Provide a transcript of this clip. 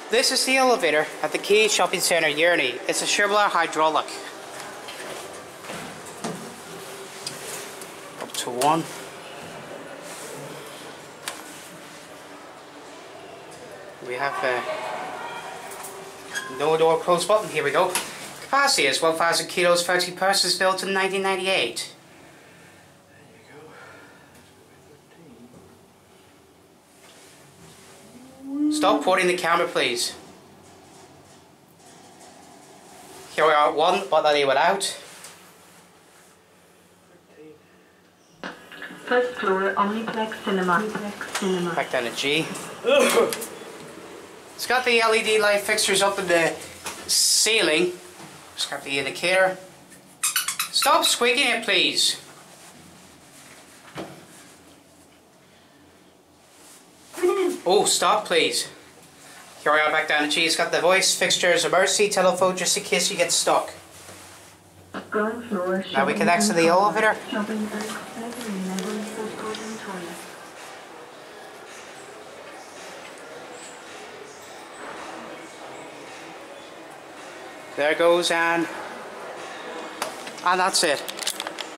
This is the elevator at the Quay Shopping Centre, Yerney. It's a Chevrolet hydraulic. Up to 1. We have a no door close button. Here we go. Capacity is 1,000 kilos, 30 persons, built in 1998. Stop pointing the camera, please. Here we are at 1, but that went out. First floor, Omniplex Cinema. Back down to G. It's got the LED light fixtures up in the ceiling. It's got the indicator. Stop squeaking it, please. Oh, stop, please. Here we are back down to G. It's got the voice fixtures, emergency telephone, just in case you get stuck. Now we can exit the elevator. There goes, and that's it.